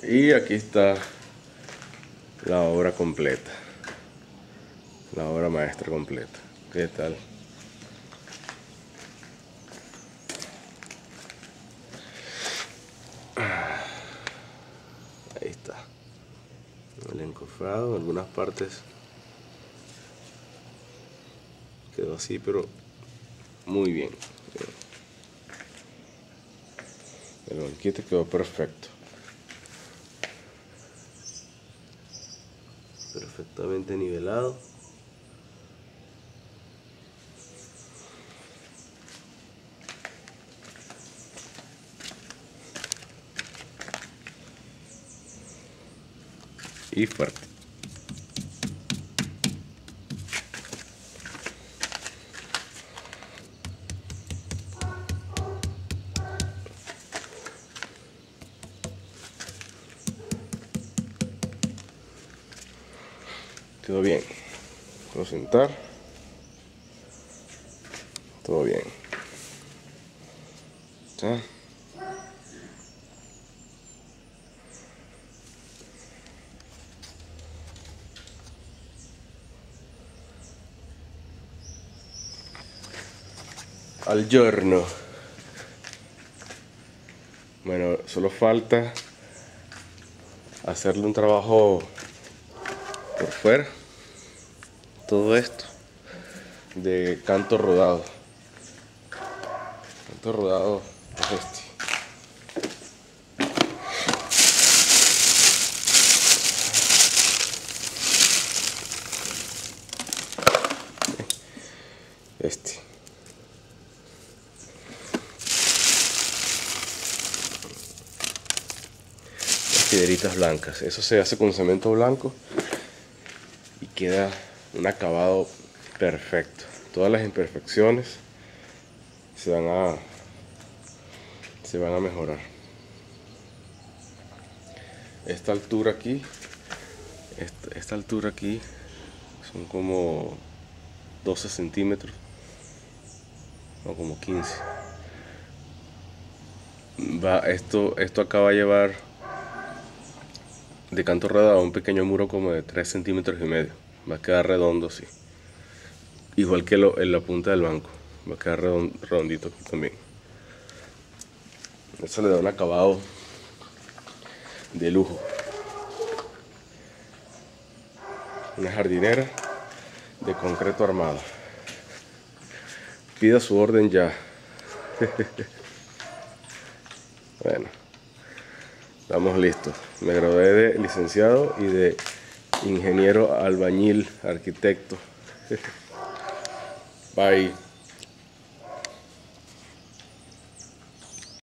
Y aquí está la obra completa, la obra maestra completa. ¿Qué tal? Ahí está el encofrado. En algunas partes quedó así, pero muy bien. El banquete quedó perfecto, perfectamente nivelado. Y fuerte. Quedó bien. Puedo sentar. Todo bien. ¿Está? Al giorno. Bueno, solo falta hacerle un trabajo por fuera. Todo esto de canto rodado. Canto rodado es este. Las piedritas blancas. Eso se hace con cemento blanco y queda un acabado perfecto. Todas las imperfecciones se van a mejorar. Esta altura aquí, esta altura aquí son como 12 centímetros o como 15. Esto acá va a llevar de canto rodado un pequeño muro como de 3 centímetros y medio. Va a quedar redondo así, igual que en la punta del banco. Va a quedar redondito aquí también. Eso le da un acabado de lujo. Una jardinera de concreto armado. Pida su orden ya. Bueno, estamos listos. Me gradué de licenciado y de ingeniero albañil, arquitecto. Bye.